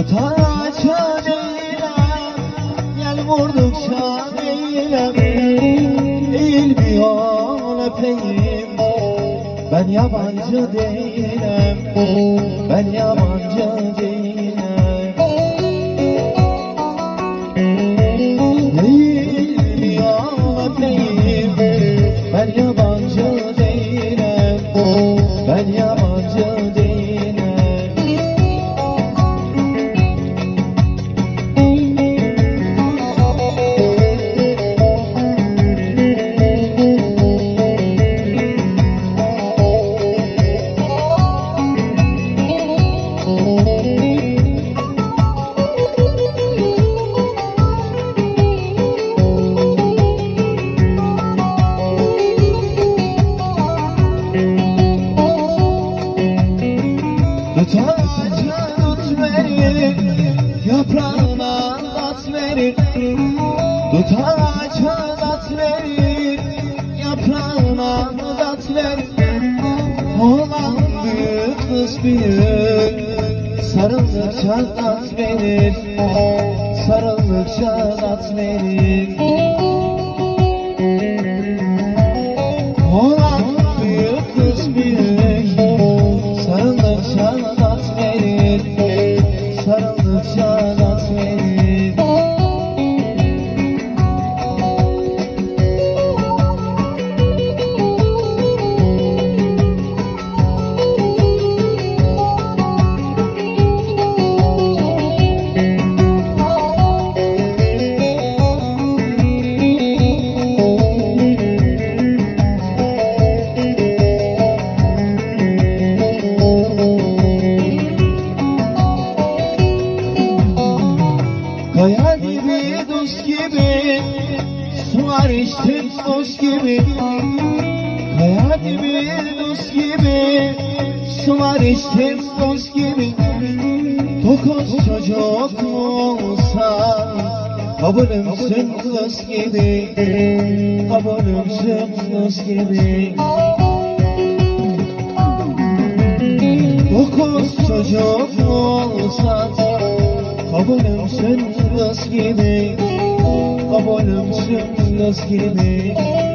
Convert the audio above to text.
Tutaça değilim, gel vurdukça değilim. Eğilmiyor öpeyim, ben yabancı değilim. Ben yabancı değilim. Eğilmiyor öpeyim, ben yabancı değilim. Ben yabancı değilim. Tutaça tut beni, yaprağına at beni. Tutaça at beni, yaprağına at beni. Olan büyük kız büyük, sarıldıkça at beni. Sarıldıkça at beni. Olan büyük kız büyük, sarıldıkça at verir, sarıldıkça at verir. Kaya gibi, dost gibi, sular içtim dost gibi. Kaya gibi, dost gibi, sular içtim dost gibi. Dokuz çocuk olsa, kabulümsün kız gibi. Kabulümsün kız gibi. Dokuz çocuk olsa, kabulümsün kız gibi. Kabulümsün kız gibi.